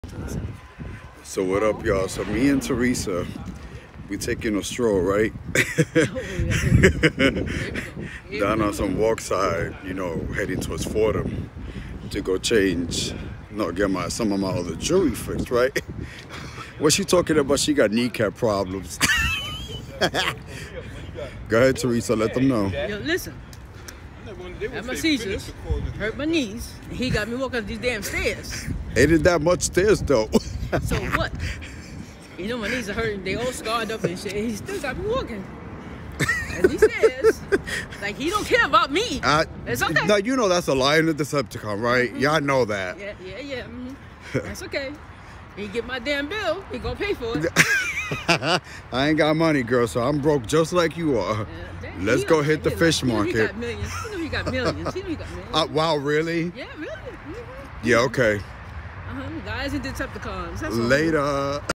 So what up, y'all? So me and Theresa, we taking a stroll, right? Down on some walk side, you know, heading towards Fordham to go change, get some of my other jewelry fixed, right? What's she talking about? She got kneecap problems. Go ahead, Theresa, let them know. Yo, listen. I had my seizures, hurt my knees, and he got me walking up these damn stairs. Ain't it that much stairs, though? So what? You know my knees are hurting, they all scarred up and shit, and he still got me walking. As he says, like he don't care about me. It's okay. Now, you know that's a lie in the Decepticon, right? Y'all know that. Yeah. That's okay. He get my damn bill, he gonna pay for it. I ain't got money, girl, so I'm broke just like you are. Let's go hit the fish market. He got millions. You know he got millions. He got millions. Wow, really? Yeah, really. Yeah, okay. Guys and Decepticons. That's all. Later.